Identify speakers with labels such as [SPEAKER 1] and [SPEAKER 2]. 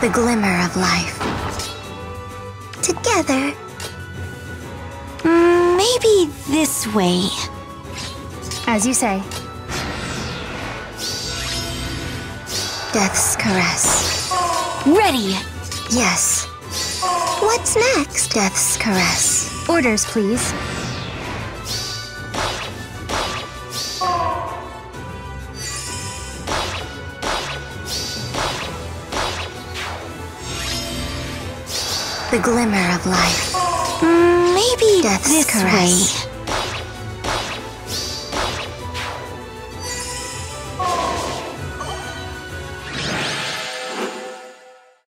[SPEAKER 1] The glimmer of life. Together.
[SPEAKER 2] Maybe this way.
[SPEAKER 3] As you say.
[SPEAKER 1] Death's caress.
[SPEAKER 2] Ready!
[SPEAKER 1] Yes. What's next? Death's caress.
[SPEAKER 3] Orders, please.
[SPEAKER 1] The glimmer of life.
[SPEAKER 2] Maybe
[SPEAKER 1] Death's
[SPEAKER 2] this
[SPEAKER 1] caress.
[SPEAKER 2] way.